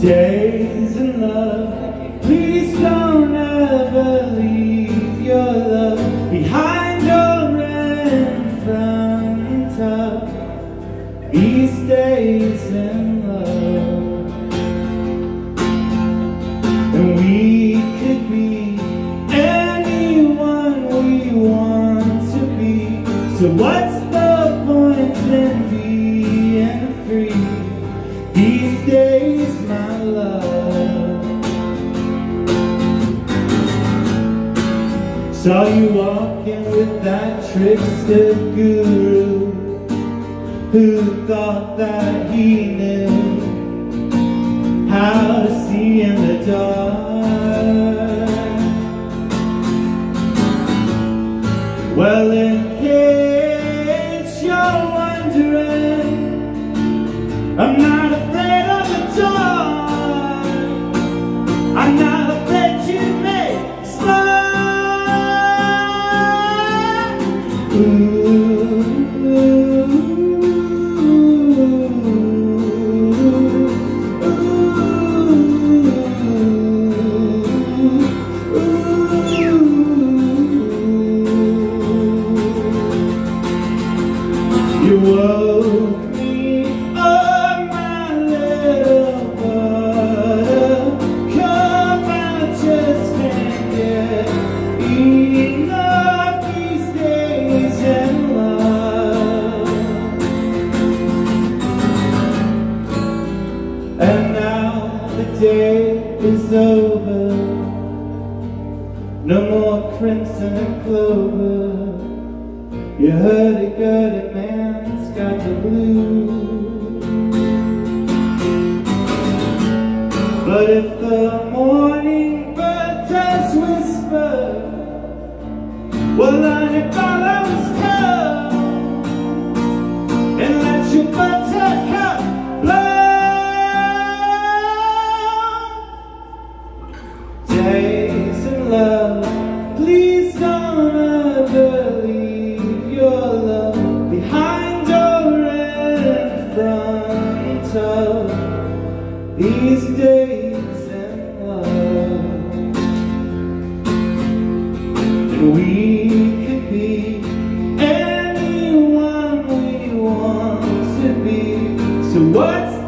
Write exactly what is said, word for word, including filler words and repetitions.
Days in love, please don't ever leave your love behind or in front of these days in love. And we could be anyone we want to be, so what's the point in being free these days, my love? Saw you walking with that trickster guru who thought that he knew how to see in the dark. Well, in case you're wondering, I'm not afraid of the dark. I'm not afraid to make smart. Ooh, ooh, you woke me up, my little buttercup. I just can't get enough these days in love. And now the day is over, no more crimson and clover. You heard it good, and man's got the blues. But if the morning bird does whisper, well, learn it follows tough, and let your buttercup blow. Days in love, please don't ever leave your love behind or in front of these days in love. And we could be anyone we want to be, so what's